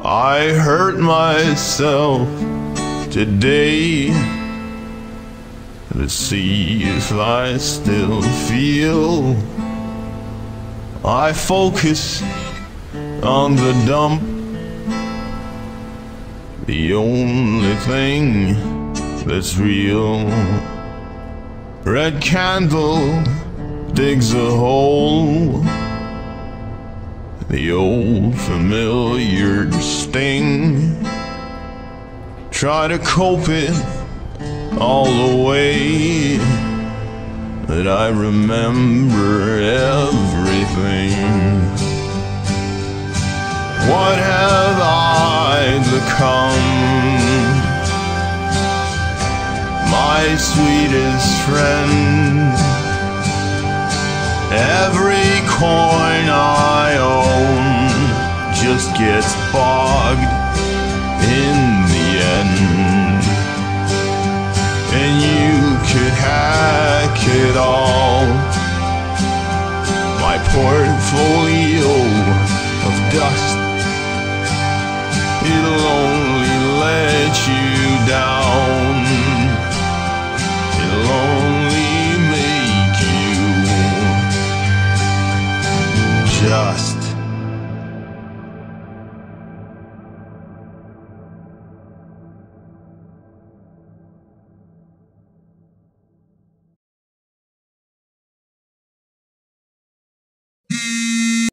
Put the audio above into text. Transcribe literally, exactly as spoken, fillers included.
I hurt myself today to see if I still feel. I focus on the dump, the only thing that's real. Red candle digs a hole, the old familiar sting. Try to cope it all the way, that I remember everything. What have I become? My sweetest friend. Every coin I own just gets bogged in the end, and you could hack it all. My portfolio of dust, it'll only let you down.